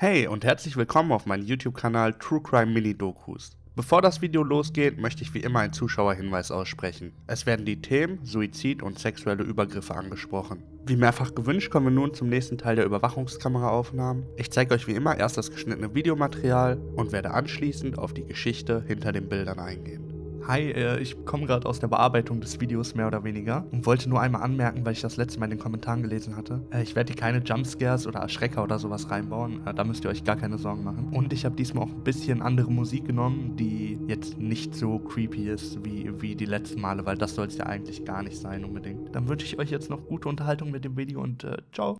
Hey und herzlich willkommen auf meinem YouTube-Kanal True Crime Mini Dokus. Bevor das Video losgeht, möchte ich wie immer einen Zuschauerhinweis aussprechen. Es werden die Themen Suizid und sexuelle Übergriffe angesprochen. Wie mehrfach gewünscht, kommen wir nun zum nächsten Teil der Überwachungskameraaufnahmen. Ich zeige euch wie immer erst das geschnittene Videomaterial und werde anschließend auf die Geschichte hinter den Bildern eingehen. Hi, ich komme gerade aus der Bearbeitung des Videos mehr oder weniger und wollte nur einmal anmerken, weil ich das letzte Mal in den Kommentaren gelesen hatte. Ich werde hier keine Jumpscares oder Erschrecker oder sowas reinbauen, da müsst ihr euch gar keine Sorgen machen. Und ich habe diesmal auch ein bisschen andere Musik genommen, die jetzt nicht so creepy ist wie die letzten Male, weil das soll es ja eigentlich gar nicht sein unbedingt. Dann wünsche ich euch jetzt noch gute Unterhaltung mit dem Video und ciao!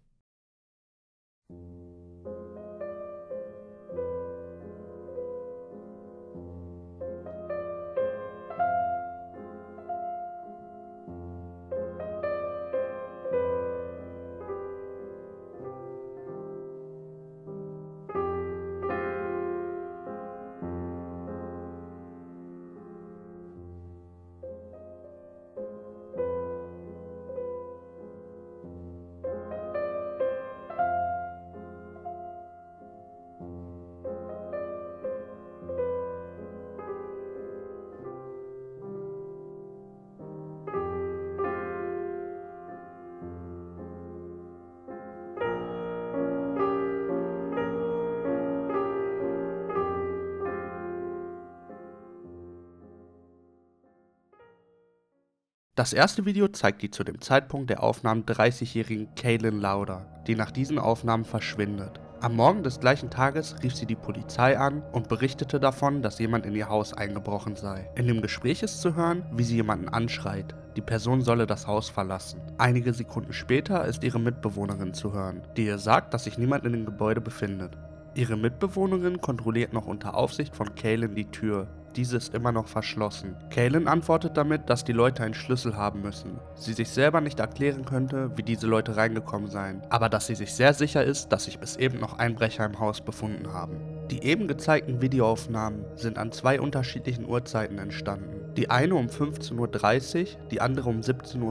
Das erste Video zeigt die zu dem Zeitpunkt der Aufnahmen 30-jährigen Kaylin Lauder, die nach diesen Aufnahmen verschwindet. Am Morgen des gleichen Tages rief sie die Polizei an und berichtete davon, dass jemand in ihr Haus eingebrochen sei. In dem Gespräch ist zu hören, wie sie jemanden anschreit. Die Person solle das Haus verlassen. Einige Sekunden später ist ihre Mitbewohnerin zu hören, die ihr sagt, dass sich niemand in dem Gebäude befindet. Ihre Mitbewohnerin kontrolliert noch unter Aufsicht von Kaylin die Tür. Diese ist immer noch verschlossen. Kaylin antwortet damit, dass die Leute einen Schlüssel haben müssen. Sie sich selber nicht erklären könnte, wie diese Leute reingekommen seien, aber dass sie sich sehr sicher ist, dass sich bis eben noch Einbrecher im Haus befunden haben. Die eben gezeigten Videoaufnahmen sind an zwei unterschiedlichen Uhrzeiten entstanden. Die eine um 15:30 Uhr, die andere um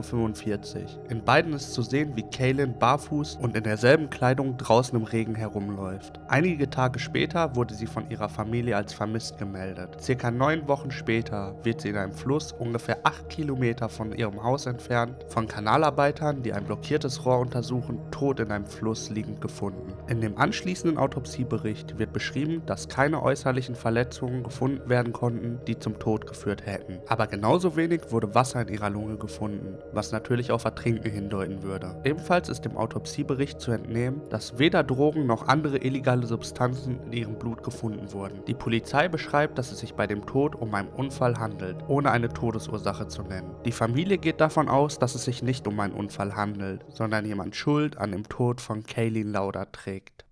17:45 Uhr. In beiden ist zu sehen, wie Kaylin barfuß und in derselben Kleidung draußen im Regen herumläuft. Einige Tage später wurde sie von ihrer Familie als vermisst gemeldet. Circa 9 Wochen später wird sie in einem Fluss ungefähr 8 Kilometer von ihrem Haus entfernt von Kanalarbeitern, die ein blockiertes Rohr untersuchen, tot in einem Fluss liegend gefunden. In dem anschließenden Autopsiebericht wird beschrieben, dass keine äußerlichen Verletzungen gefunden werden konnten, die zum Tod geführt hätten. Aber genauso wenig wurde Wasser in ihrer Lunge gefunden, was natürlich auf Ertrinken hindeuten würde. Ebenfalls ist dem Autopsiebericht zu entnehmen, dass weder Drogen noch andere illegale Substanzen in ihrem Blut gefunden wurden. Die Polizei beschreibt, dass es sich bei dem Tod um einen Unfall handelt, ohne eine Todesursache zu nennen. Die Familie geht davon aus, dass es sich nicht um einen Unfall handelt, sondern jemand Schuld an dem Tod von Kaylin Lauder trägt.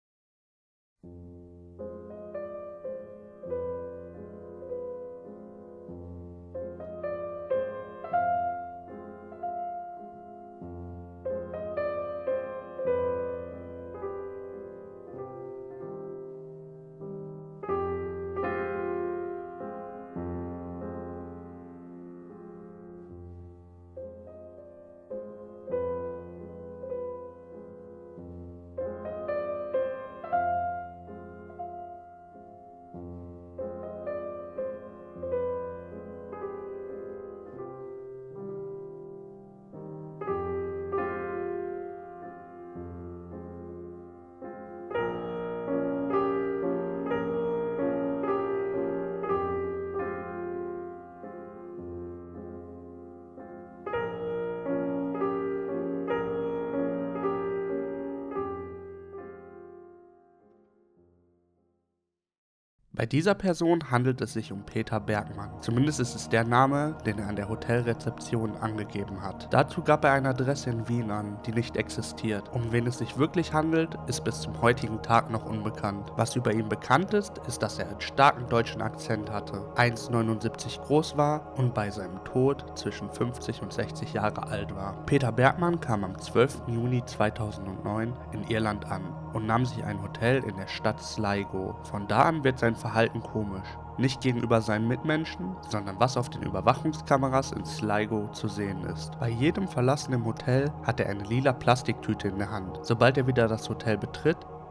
Bei dieser Person handelt es sich um Peter Bergmann. Zumindest ist es der Name, den er an der Hotelrezeption angegeben hat. Dazu gab er eine Adresse in Wien an, die nicht existiert. Um wen es sich wirklich handelt, ist bis zum heutigen Tag noch unbekannt. Was über ihn bekannt ist, dass er einen starken deutschen Akzent hatte, 1,79 groß war und bei seinem Tod zwischen 50 und 60 Jahre alt war. Peter Bergmann kam am 12. Juni 2009 in Irland an und nahm sich ein Hotel in der Stadt Sligo. Von da an wird sein Verhalten komisch. Nicht gegenüber seinen Mitmenschen, sondern was auf den Überwachungskameras in Sligo zu sehen ist. Bei jedem Verlassen im Hotel hat er eine lila Plastiktüte in der Hand. Sobald er wieder das Hotel betritt,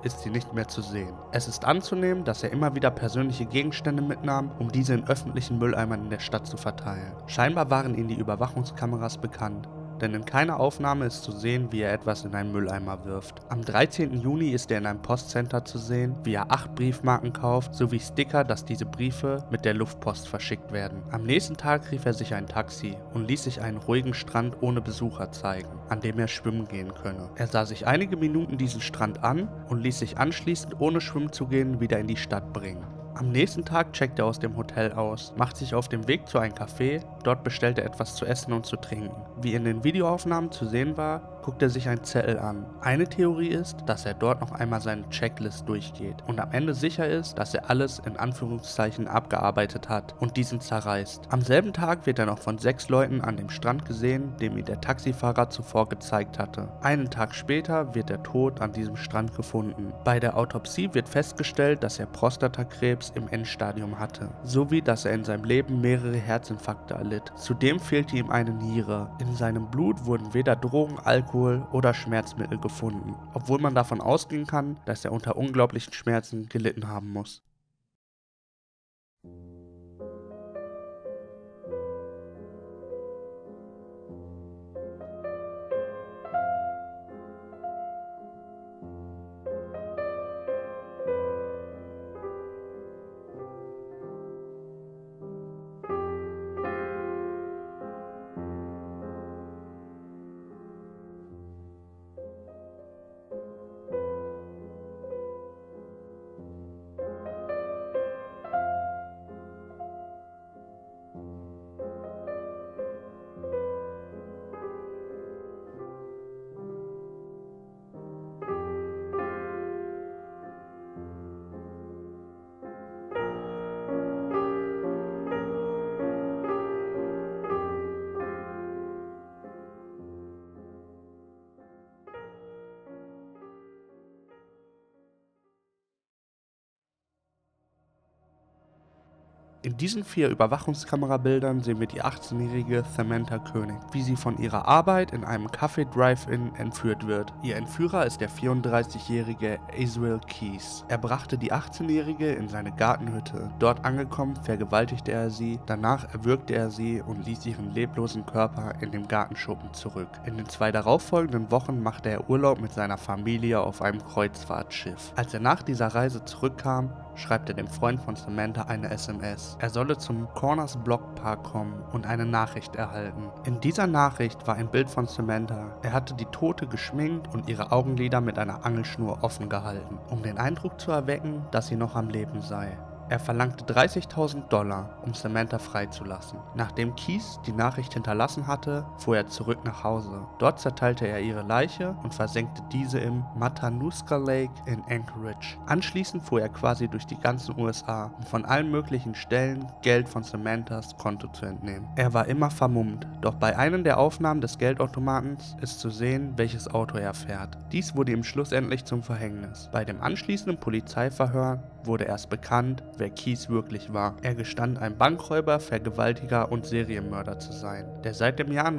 ist sie nicht mehr zu sehen. Es ist anzunehmen, dass er immer wieder persönliche Gegenstände mitnahm, um diese in öffentlichen Mülleimern in der Stadt zu verteilen. Scheinbar waren ihm die Überwachungskameras bekannt, denn in keiner Aufnahme ist zu sehen, wie er etwas in einen Mülleimer wirft. Am 13. Juni ist er in einem Postcenter zu sehen, wie er 8 Briefmarken kauft, sowie Sticker, dass diese Briefe mit der Luftpost verschickt werden. Am nächsten Tag rief er sich ein Taxi und ließ sich einen ruhigen Strand ohne Besucher zeigen, an dem er schwimmen gehen könne. Er sah sich einige Minuten diesen Strand an und ließ sich anschließend, ohne schwimmen zu gehen, wieder in die Stadt bringen. Am nächsten Tag checkt er aus dem Hotel aus, macht sich auf den Weg zu einem Café, dort bestellt er etwas zu essen und zu trinken. Wie in den Videoaufnahmen zu sehen war, guckt er sich einen Zettel an. Eine Theorie ist, dass er dort noch einmal seine Checklist durchgeht und am Ende sicher ist, dass er alles in Anführungszeichen abgearbeitet hat und diesen zerreißt. Am selben Tag wird er noch von 6 Leuten an dem Strand gesehen, dem ihn der Taxifahrer zuvor gezeigt hatte. Einen Tag später wird er tot an diesem Strand gefunden. Bei der Autopsie wird festgestellt, dass er Prostatakrebs im Endstadium hatte, sowie dass er in seinem Leben mehrere Herzinfarkte erlitt. Zudem fehlte ihm eine Niere. In seinem Blut wurden weder Drogen, Alkohol oder Schmerzmittel gefunden, obwohl man davon ausgehen kann, dass er unter unglaublichen Schmerzen gelitten haben muss. In diesen 4 Überwachungskamerabildern sehen wir die 18-jährige Samantha Koenig, wie sie von ihrer Arbeit in einem Café Drive-In entführt wird. Ihr Entführer ist der 34-jährige Israel Keys. Er brachte die 18-jährige in seine Gartenhütte. Dort angekommen, vergewaltigte er sie, danach erwürgte er sie und ließ ihren leblosen Körper in dem Gartenschuppen zurück. In den 2 darauffolgenden Wochen machte er Urlaub mit seiner Familie auf einem Kreuzfahrtschiff. Als er nach dieser Reise zurückkam, schreibt er dem Freund von Samantha eine SMS. Er solle zum Corners Block Park kommen und eine Nachricht erhalten. In dieser Nachricht war ein Bild von Samantha. Er hatte die Tote geschminkt und ihre Augenlider mit einer Angelschnur offen gehalten, um den Eindruck zu erwecken, dass sie noch am Leben sei. Er verlangte $30.000, um Samantha freizulassen. Nachdem Keys die Nachricht hinterlassen hatte, fuhr er zurück nach Hause. Dort zerteilte er ihre Leiche und versenkte diese im Matanuska Lake in Anchorage. Anschließend fuhr er quasi durch die ganzen USA, um von allen möglichen Stellen Geld von Samanthas Konto zu entnehmen. Er war immer vermummt, doch bei einem der Aufnahmen des Geldautomatens ist zu sehen, welches Auto er fährt. Dies wurde ihm schlussendlich zum Verhängnis. Bei dem anschließenden Polizeiverhör wurde erst bekannt, wer Keys wirklich war. Er gestand, ein Bankräuber, Vergewaltiger und Serienmörder zu sein, der seit dem Jahr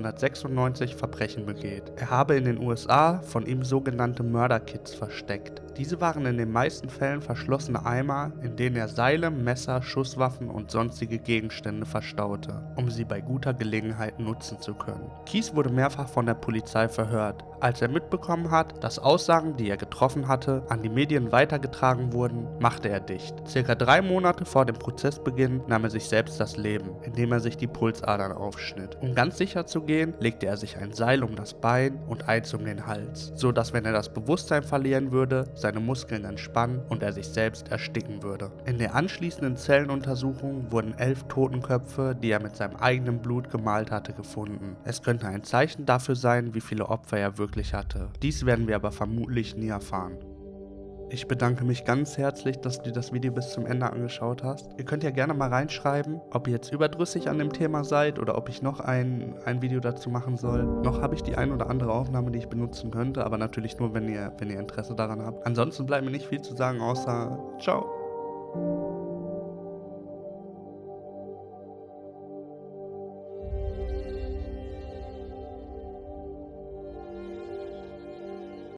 1996 Verbrechen begeht. Er habe in den USA von ihm sogenannte Mörderkits versteckt. Diese waren in den meisten Fällen verschlossene Eimer, in denen er Seile, Messer, Schusswaffen und sonstige Gegenstände verstaute, um sie bei guter Gelegenheit nutzen zu können. Keys wurde mehrfach von der Polizei verhört. Als er mitbekommen hat, dass Aussagen, die er getroffen hatte, an die Medien weitergetragen wurden, machte er dicht. Circa 3 Monate vor dem Prozessbeginn nahm er sich selbst das Leben, indem er sich die Pulsadern aufschnitt. Um ganz sicher zu gehen, legte er sich ein Seil um das Bein und eins um den Hals, so dass, wenn er das Bewusstsein verlieren würde, seine Muskeln entspannen und er sich selbst ersticken würde. In der anschließenden Zellenuntersuchung wurden 11 Totenköpfe, die er mit seinem eigenen Blut gemalt hatte, gefunden. Es könnte ein Zeichen dafür sein, wie viele Opfer er wirklich hatte. Dies werden wir aber vermutlich nie erfahren. Ich bedanke mich ganz herzlich, dass du das Video bis zum Ende angeschaut hast. Ihr könnt ja gerne mal reinschreiben, ob ihr jetzt überdrüssig an dem Thema seid oder ob ich noch ein Video dazu machen soll. Noch habe ich die ein oder andere Aufnahme, die ich benutzen könnte, aber natürlich nur, wenn ihr Interesse daran habt. Ansonsten bleibt mir nicht viel zu sagen, außer ciao.